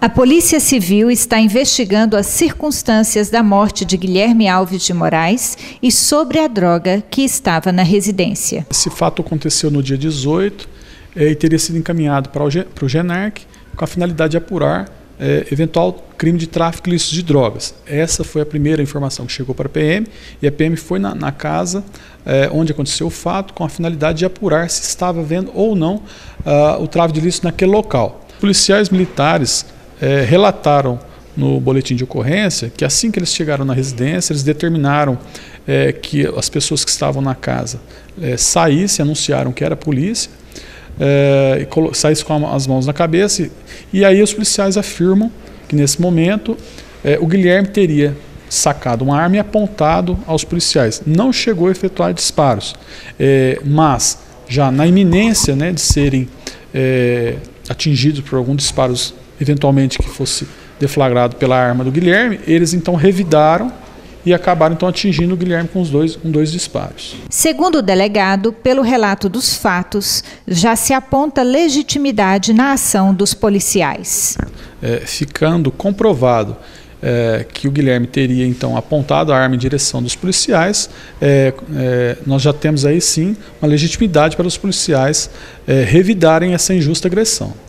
A Polícia Civil está investigando as circunstâncias da morte de Guilherme Alves de Moraes e sobre a droga que estava na residência. Esse fato aconteceu no dia 18 e teria sido encaminhado para o GENARC com a finalidade de apurar eventual crime de tráfico ilícito de drogas. Essa foi a primeira informação que chegou para a PM e a PM foi na casa onde aconteceu o fato com a finalidade de apurar se estava havendo ou não o tráfico de ilícito naquele local. Policiais militares relataram no boletim de ocorrência que assim que eles chegaram na residência, eles determinaram que as pessoas que estavam na casa saíssem, anunciaram que era a polícia, saíssem com as mãos na cabeça, e aí os policiais afirmam que nesse momento o Guilherme teria sacado uma arma e apontado aos policiais. Não chegou a efetuar disparos, mas já na iminência de serem atingidos por algum disparos eventualmente que fosse deflagrado pela arma do Guilherme, eles então revidaram e acabaram então atingindo o Guilherme com dois disparos. Segundo o delegado, pelo relato dos fatos, já se aponta legitimidade na ação dos policiais. Ficando comprovado que o Guilherme teria então apontado a arma em direção dos policiais, nós já temos aí sim uma legitimidade para os policiais revidarem essa injusta agressão.